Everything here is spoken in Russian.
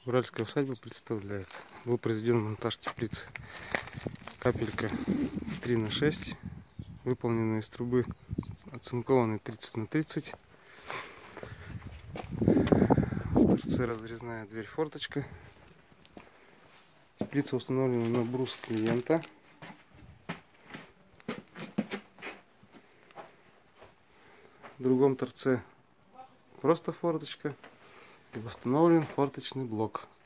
Уральская усадьба представляет. Был произведен монтаж теплицы. Капелька 3×6, выполненная из трубы, оцинкованной 30×30. В торце разрезная дверь-форточка. Теплица установлена на брус клиента. В другом торце просто форточка и установлен форточный блок.